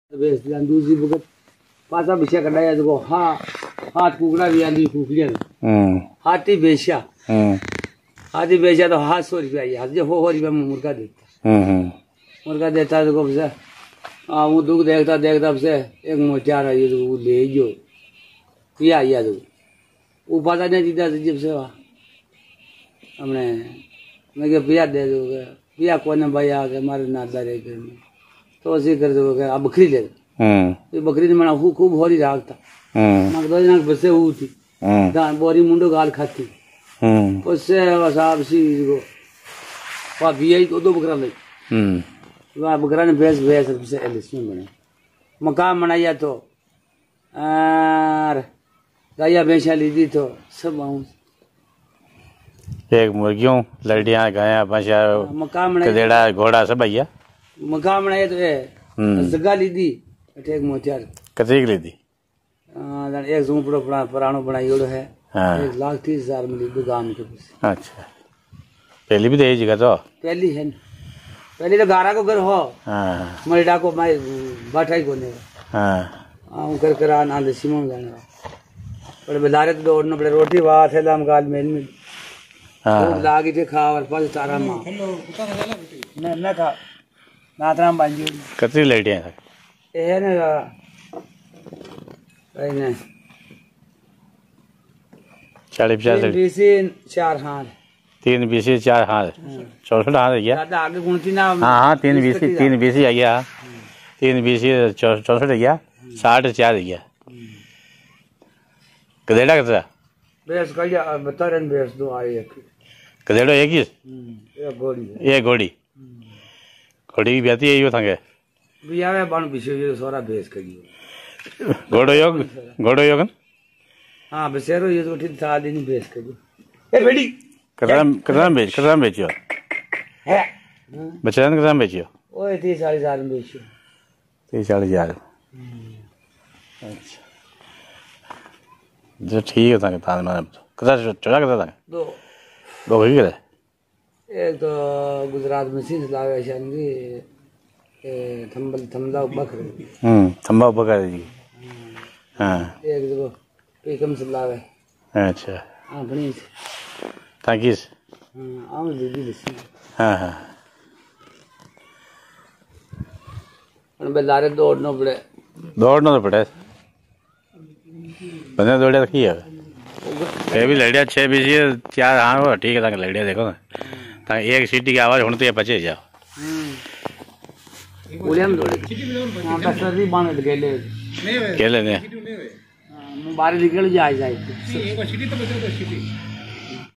बेच दिया दूसरी बगत पासा बिछा कढ़ाया देखो हाँ हाथ कुकड़ा भी आंधी कुकड़ियां हाथी बेचा हाथी बेचा तो 100 रुपया हाथ जो हो रुपया में मुर्गा देता देखो बसे हाँ वो दुख देखता देखता बसे एक मोचार आई तो वो ले जो पिया आया तो वो पता नहीं दीदा जब से हमने मैं क्या पिया दे दोगे पिया कौन भाई आके हमारे नादा रहे घर में तो ऐसे कर दोगे अब बकरी ले तो बकरी ने मना खूब होरी रागता नाक दो नाक बसे हुई थी दान बोरी मुंडो गाल खाती उससे साहब सी को वहाँ भी तो दो बकरा ले वहाँ बकरा ने भैंस भैंस से एलिस्मेंट बने मकान बनाया तो गाया भैंसा ली दी तो सब आऊँ एक मुर्गियों लड़ियां गाया भैंसा मकान बनाया गधेड़ा घोड़ा सब भैया मकान बनाया तो जगह ली दी एक मोचार कतरी ली थी एक झूपड़ो पुरानो बनाई है 1,30,000 में ली दी गांव के पैसे। अच्छा पहली भी दे जगह तो पहली है पहली तो गारा को घर हो मरिडा को मैं बाठाई को ने कर कर आनंद सिमोन जाना बड़े बेलारे तो दौड़ना बड़े रोटी बात है लाम गाल मेल में लागी थे खा और पास तारा मां न खा नातराम बांजी कतरी लड़ियां है ना नहीं 40-50 4 हाथ 3 बीसी 4 हाथ 64 हाथ गया ज्यादा आगे गुणती ना हाँ 3 बीसी आ गया 3 बीसी 64 गया 60 4 गया गधेड़ा कितना भैंस का बता रहे भैंस दो आए एक गधेड़ो एक ही घोड़ी घोड़ी की ब्याती है यो थांगे बिया में बन बिछे सारा भैंस का घोड़ो योग हाँ बसेरो ये तो ठीक था दिन भैंस का ए बेटी कितना बेचियो है बच्चा कितना बेचियो ओए 30-40,000 में बेचियो 30-40,000 अच्छा जो ठीक है थांगे तान माने कितना चढ़ा कितना थांगे दो ही करे एक तो गुजरात में सीध लावे शानगी थंबला बकर थंबा बकर जी हाँ एक देखो पीकम से लावे अच्छा अपनी ताकिस आम दीदी बसी हाँ और बेलारे दौड़ना पड़े बंदे दौड़े रखी है ये भी लड़िया 6 बीसी 4 हाँ वो ठीक है ताकि लड़िया देखो ना ताकि एक सीटी की आवाज होने तो ये बचे जाओ उलियम दौड़े हाँ बस बांध केले ने बाहर निकल जाए